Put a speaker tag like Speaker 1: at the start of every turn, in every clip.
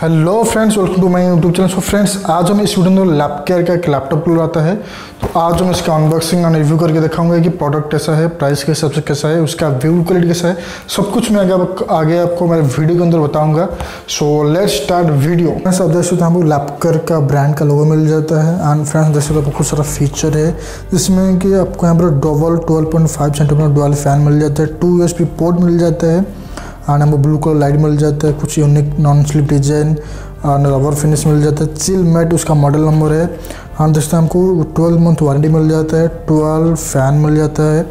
Speaker 1: Hello friends, welcome to my YouTube channel. So friends, आज हम इस वीडियो में लैपकेयर का एक लैपटॉप खुल आता है। तो आज हम इसका अनबॉक्सिंग और रिव्यू करके दिखाऊंगा कि प्रोडक्ट कैसा है, प्राइस के हिसाब से कैसा है, उसका व्यू क्वालिटी कैसा है, सब कुछ मैं आगे आपको मेरे वीडियो के अंदर बताऊंगा। So let's start video. Friends, आप देख सकते हैं, हमको लैपकेयर का ब्रांड का लोगो मिल जाता है। एंड फ्रेंड्स देख सकते हैं, बहुत सारा फीचर है जिसमें कि आपको यहाँ पर डबल 12.5 सेंटीमीटर डुअल फैन मिल जाता है, 2 USB पोर्ट मिल जाता है, एंड हमको ब्लू कलर लाइट मिल जाता है, कुछ यूनिक नॉन स्लिप डिजाइन और रबर फिनिश मिल जाता है, चिल मैट उसका मॉडल नंबर है। और दोस्तों हमको 12 मंथ वारंटी मिल जाता है, 12 फैन मिल जाता है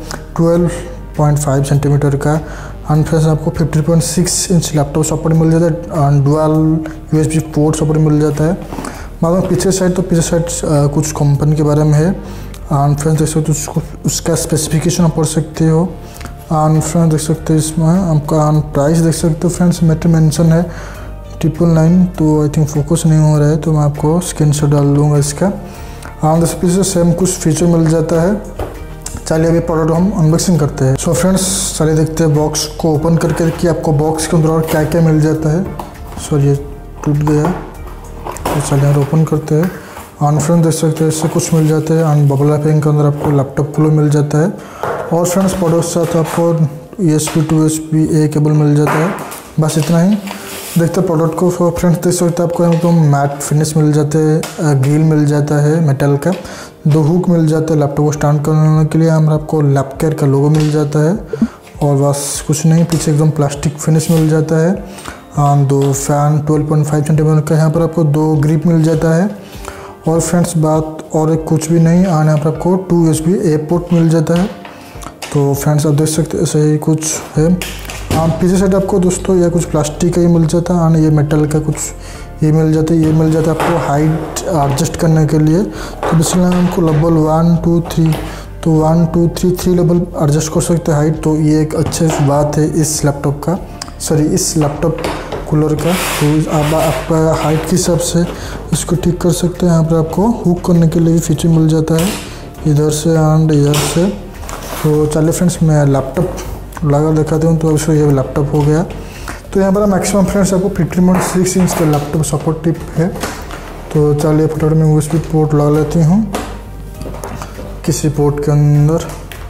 Speaker 1: 12.5 सेंटीमीटर का। एंड फ्रेंड्स आपको 50.6 इंच लैपटॉप सपोर्ट मिल जाता है और डुअल USB पोर्ट सपोर्ट मिल जाता है। बाद में पीछे साइड कुछ कंपनी के बारे में है। एंड फ्रेंड्स देख सकते हो, उसका स्पेसिफिकेशन आप पढ़ सकते हो। एंड फ्रेंड्स देख सकते हो, इसमें आपका प्राइस देख सकते हो। फ्रेंड्स मेटर मेंशन है 999, तो आई थिंक फोकस नहीं हो रहा है, तो मैं आपको स्क्रीनशॉट डाल दूँगा इसका। एंड इस पीछे सेम कुछ फीचर मिल जाता है। चलिए अभी प्रोडक्ट हम अनबॉक्सिंग करते हैं। सो फ्रेंड्स चलिए देखते हैं बॉक्स को ओपन करके कि आपको बॉक्स के अंदर और क्या क्या मिल जाता है। सॉरी, ये टूट गया, तो चलिए ओपन करते हैं। एंड फ्रेंड्स देख सकते हैं, इससे कुछ मिल जाता है। एंड बबल रैपिंग के अंदर आपको लैपटॉप कूलर मिल जाता है। और फ्रेंड्स प्रोडक्ट के साथ आपको USB to USB-A केबल मिल जाता है। बस इतना ही। देखते हैं प्रोडक्ट को। फ्रेंड्स देख सकते हैं, आपको यहाँ तो मैट फिनिश मिल जाते हैं, ग्रिल मिल जाता है मेटल का, 2 हुक मिल जाता है लैपटॉप को स्टैंड करने के लिए। हमारा आपको लैपकेयर का लोगो मिल जाता है और बस कुछ नहीं। पीछे एकदम प्लास्टिक फिनिश मिल जाता है। 2 फैन 12.5 सेंटीमीटर का, यहाँ पर आपको 2 ग्रिप मिल जाता है। और फ्रेंड्स बात और एक कुछ भी नहीं। यहाँ पर आपको 2 USB-A पोर्ट मिल जाता है। तो फ्रेंड्स आप देख सकते हैं, ऐसे ही कुछ है। पीछे साइड आपको दोस्तों यह कुछ प्लास्टिक का ही मिल जाता है। और ये मेटल का कुछ ये मिल जाता है। ये मिल जाता है आपको हाइट एडजस्ट करने के लिए। तो इसलिए हमको लेवल 1 2 3, तो 1 2 3 3 लेवल एडजस्ट कर सकते हैं हाइट। तो ये एक अच्छी बात है इस लैपटॉप का, सॉरी इस लैपटॉप कूलर का। तो आप आपका हाइट के हिसाब से इसको ठीक कर सकते हैं। यहाँ पर आपको हुक करने के लिए भी फीचर मिल जाता है, इधर से एंड इधर से। तो चलिए फ्रेंड्स, मैं लैपटॉप लगा दिखाते हूँ। तो इसको ये लैपटॉप हो गया। तो यहाँ पर मैक्सिमम फ्रेंड्स आपको 50.6 इंच का लैपटॉप सपोर्ट टिप है। तो चलिए फटाफट में USB पोर्ट लगा लेती हूँ किसी पोर्ट के अंदर।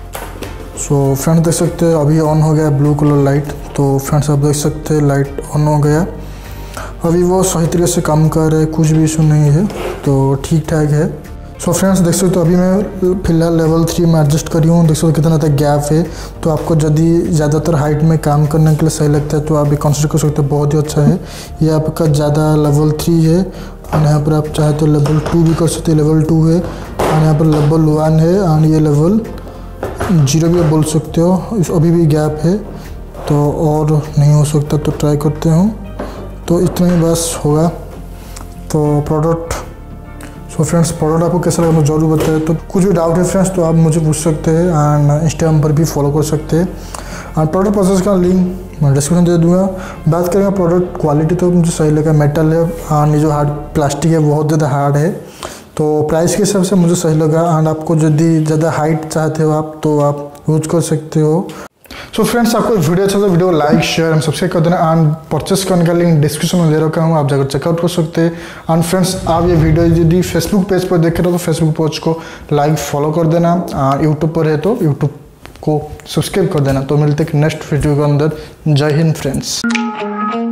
Speaker 1: सो फ्रेंड्स देख सकते हैं, अभी ऑन हो गया ब्लू कलर लाइट। तो फ्रेंड्स आप देख सकते हैं लाइट ऑन हो गया। अभी वो सही तरीके से काम कर रहा है, कुछ भी इशू नहीं है, तो ठीक ठाक है। सो फ्रेंड्स देख सकते हो, अभी मैं फिलहाल लेवल 3 में एडजस्ट करी हूँ। देख सकते हो कितना तक गैप है। तो आपको यदि ज़्यादातर हाइट में काम करने के लिए सही लगता है तो आप भी कंसिडर कर सकते हो, बहुत ही अच्छा है। ये आपका ज़्यादा लेवल 3 है। और यहाँ पर आप चाहे तो लेवल 2 भी कर सकते हैं, लेवल 2 है। और यहाँ पर लेवल 1 है और ये लेवल 0 भी बोल सकते हो। इस अभी भी गैप है, तो और नहीं हो सकता, तो ट्राई करते हूँ। तो इतना ही बस होगा। तो प्रोडक्ट फ्रेंड्स प्रोडक्ट आपको कैसा लगा मुझे जरूर बताएं। तो कुछ भी डाउट है फ्रेंड्स तो आप मुझे पूछ सकते हैं एंड इंस्टाग्राम पर भी फॉलो कर सकते हैं। और प्रोडक्ट प्रोसेस का लिंक मैं डिस्क्रिप्शन दे दूँगा। बात करेंगे प्रोडक्ट क्वालिटी, तो मुझे सही लगा। मेटल है और ये जो हार्ड प्लास्टिक है बहुत ज़्यादा हार्ड है। तो प्राइस के हिसाब से मुझे सही लगा। एंड आपको यदि ज़्यादा हाइट चाहते हो आप, तो आप यूज कर सकते हो। सो फ्रेंड्स, आपको वीडियो अच्छा तो video like share and subscribe कर देना। एंड परचेस करने का लिंक डिस्क्रिप्शन में दे रखा हूँ, आप जाकर चेकआउट कर सकते हैं। एंड फ्रेंड्स, आप ये वीडियो यदि फेसबुक पेज पर देख रहे हो तो फेसबुक पेज को लाइक फॉलो कर देना। यूट्यूब पर है तो यूट्यूब को सब्सक्राइब कर देना। तो मिलते हैं नेक्स्ट वीडियो के अंदर। जय हिंद फ्रेंड्स।